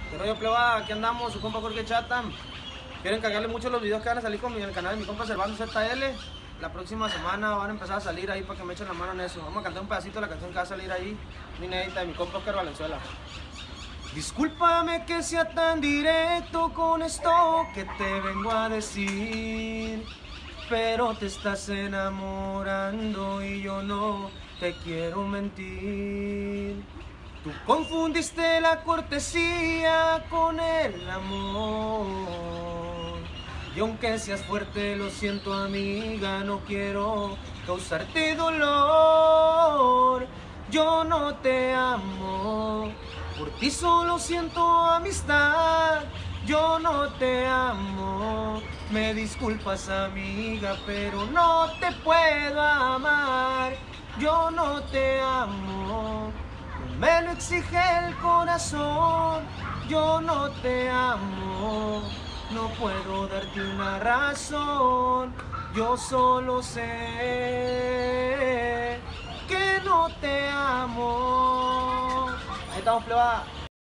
¿Qué rollo, pleba? Aquí andamos, su compa Jorge Chatham. Quiero encargarle mucho los videos que van a salir en el canal de mi compa Servando ZL. La próxima semana van a empezar a salir ahí para que me echen la mano en eso. Vamos a cantar un pedacito de la canción que va a salir ahí, una inédita de mi compa Oscar Valenzuela. Discúlpame que sea tan directo con esto que te vengo a decir, pero te estás enamorando y yo no te quiero mentir. Tú confundiste la cortesía con el amor. Y aunque seas fuerte, lo siento, amiga, no quiero causarte dolor. Yo no te amo, por ti solo siento amistad. Yo no te amo, me disculpas, amiga, pero no te puedo amar. Yo no te amo, me lo exige el corazón. Yo no te amo, no puedo darte una razón. Yo solo sé que no te amo. Ahí estamos, pleba.